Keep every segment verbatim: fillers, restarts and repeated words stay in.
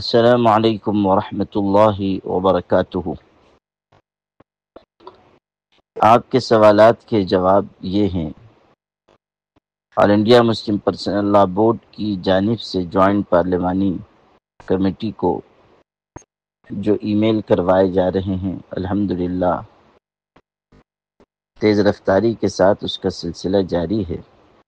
السلام علیکم ورحمۃ اللہ وبرکاتہ۔ آپ کے سوالات کے جواب یہ ہیں۔ All India Muslim Personal Law Board کی جانب سے جوائنٹ پارلیمانی کمیٹی کو جو ای میل کروائے جا رہے ہیں، الحمدللہ تیز رفتاری کے ساتھ اس کا سلسلہ جاری ہے۔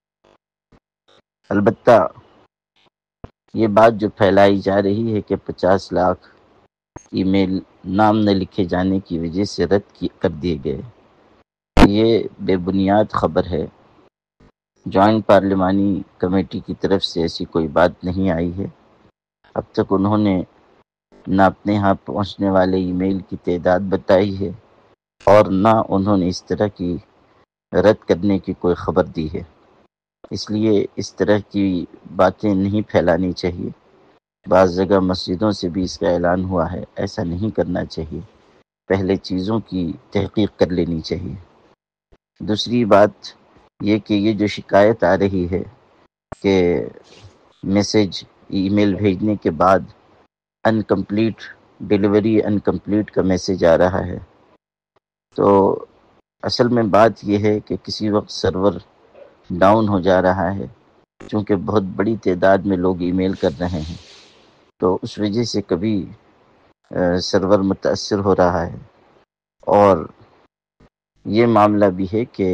البتہ یہ بات جو پھیلائی جا رہی ہے کہ پچاس لاکھ ای میل نام نہ لکھے جانے کی وجہ سے رد کی کر دیے گئے، یہ بے بنیاد خبر ہے۔ جوائنٹ پارلیمانی کمیٹی کی طرف سے ایسی کوئی بات نہیں آئی ہے۔ اب تک انہوں نے نہ اپنے ہاں پہنچنے والے ای میل کی تعداد بتائی ہے اور نہ انہوں نے اس طرح کی رد کرنے کی کوئی خبر دی ہے۔ اس لیے اس طرح کی باتیں نہیں پھیلانی چاہیے۔ بعض جگہ مسجدوں سے بھی اس کا اعلان ہوا ہے، ایسا نہیں کرنا چاہیے۔ پہلے چیزوں کی تحقیق کر لینی چاہیے۔ دوسری بات یہ کہ یہ جو شکایت آ رہی ہے کہ میسج ای میل بھیجنے کے بعد انکمپلیٹ ڈیلیوری انکمپلیٹ کا میسج آ رہا ہے، تو اصل میں بات یہ ہے کہ کسی وقت سرور ڈاؤن ہو جا رہا ہے، چونکہ بہت بڑی تعداد میں لوگ ای میل کر رہے ہیں، تو اس وجہ سے کبھی سرور متاثر ہو رہا ہے۔ اور یہ معاملہ بھی ہے کہ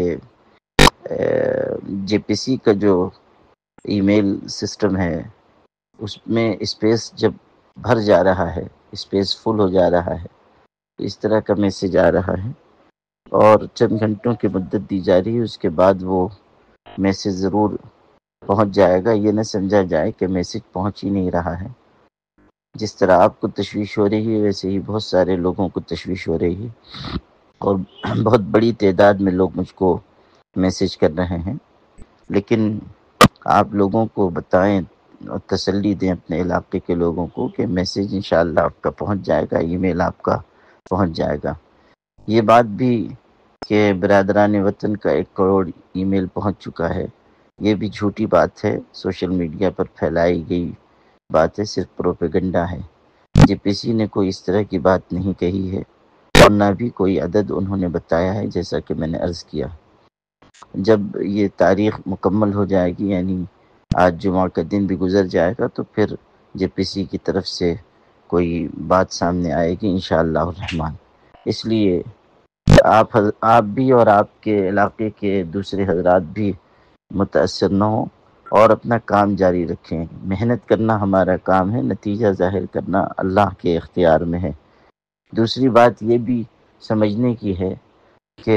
جے پی سی کا جو ای میل سسٹم ہے اس میں اسپیس جب بھر جا رہا ہے، اسپیس فل ہو جا رہا ہے، اس طرح کا میسج آ رہا ہے اور چند گھنٹوں کی مدت دی جا رہی ہے، اس کے بعد وہ میسج ضرور پہنچ جائے گا۔ یہ نہ سمجھا جائے کہ میسج پہنچ ہی نہیں رہا ہے۔ جس طرح آپ کو تشویش ہو رہی ہے ویسے ہی بہت سارے لوگوں کو تشویش ہو رہی ہے اور بہت بڑی تعداد میں لوگ مجھ کو میسج کر رہے ہیں، لیکن آپ لوگوں کو بتائیں اور تسلی دیں اپنے علاقے کے لوگوں کو کہ میسج انشاءاللہ آپ کا پہنچ جائے گا، ای میل آپ کا پہنچ جائے گا۔ یہ بات بھی کہ برادران وطن کا ایک کروڑ ای میل پہنچ چکا ہے، یہ بھی جھوٹی بات ہے، سوشل میڈیا پر پھیلائی گئی بات ہے، صرف پروپیگنڈا ہے۔ جے پی سی نے کوئی اس طرح کی بات نہیں کہی ہے اور نہ بھی کوئی عدد انہوں نے بتایا ہے، جیسا کہ میں نے عرض کیا۔ جب یہ تاریخ مکمل ہو جائے گی، یعنی آج جمعہ کا دن بھی گزر جائے گا، تو پھر جے پی سی کی طرف سے کوئی بات سامنے آئے گی انشاءاللہ الرحمن۔ اس لیے آپ آپ بھی اور آپ کے علاقے کے دوسرے حضرات بھی متاثر نہ ہوں اور اپنا کام جاری رکھیں۔ محنت کرنا ہمارا کام ہے، نتیجہ ظاہر کرنا اللہ کے اختیار میں ہے۔ دوسری بات یہ بھی سمجھنے کی ہے کہ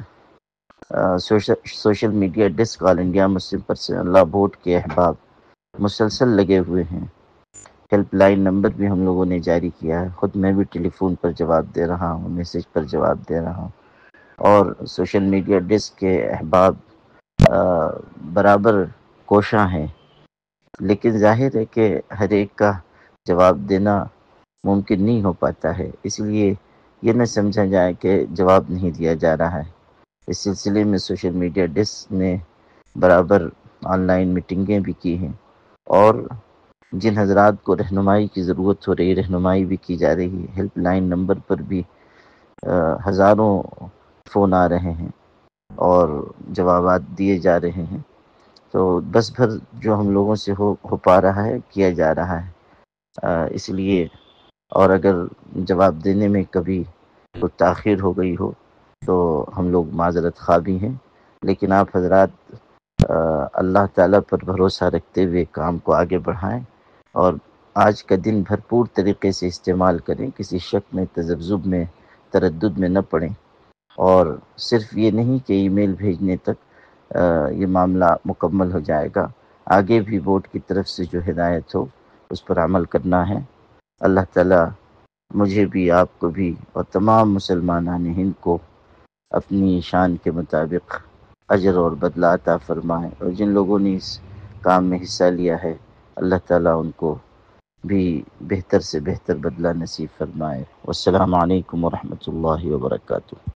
social media desk All India Muslim Personal Law Board کے احباب مسلسل لگے ہوئے ہیں۔ ہیلپ لائن نمبر بھی ہم لوگوں نے جاری کیا ہے، خود میں بھی ٹیلی فون پر جواب دے رہا ہوں، میسج پر جواب دے رہا ہوں، اور سوشل میڈیا ڈیسک کے احباب برابر کوشاں ہیں، لیکن ظاہر ہے کہ ہر ایک کا جواب دینا ممکن نہیں ہو پاتا ہے، اس لیے یہ نہ سمجھا جائے کہ جواب نہیں دیا جا رہا ہے۔ اس سلسلے میں سوشل میڈیا ڈیسک نے برابر آن لائن میٹنگیں بھی کی ہیں، اور جن حضرات کو رہنمائی کی ضرورت ہو رہی رہنمائی بھی کی جا رہی ہے۔ ہیلپ لائن نمبر پر بھی ہزاروں فون آ رہے ہیں اور جوابات دیے جا رہے ہیں، تو بس بھر جو ہم لوگوں سے ہو ہو پا رہا ہے کیا جا رہا ہے۔ اس لیے اور اگر جواب دینے میں کبھی کوئی تاخیر ہو گئی ہو تو ہم لوگ معذرت خواہ بھی ہیں، لیکن آپ حضرات اللہ تعالیٰ پر بھروسہ رکھتے ہوئے کام کو آگے بڑھائیں اور آج کا دن بھرپور طریقے سے استعمال کریں، کسی شک میں تذبذب میں تردد میں نہ پڑیں، اور صرف یہ نہیں کہ ای میل بھیجنے تک یہ معاملہ مکمل ہو جائے گا، آگے بھی بورڈ کی طرف سے جو ہدایت ہو اس پر عمل کرنا ہے۔ اللہ تعالیٰ مجھے بھی، آپ کو بھی اور تمام مسلمانان ہند کو اپنی شان کے مطابق اجر اور بدلہ عطا فرمائے، اور جن لوگوں نے اس کام میں حصہ لیا ہے اللہ تعالیٰ ان کو بھی بہتر سے بہتر بدلہ نصیب فرمائے۔ والسلام علیکم ورحمۃ اللہ وبرکاتہ۔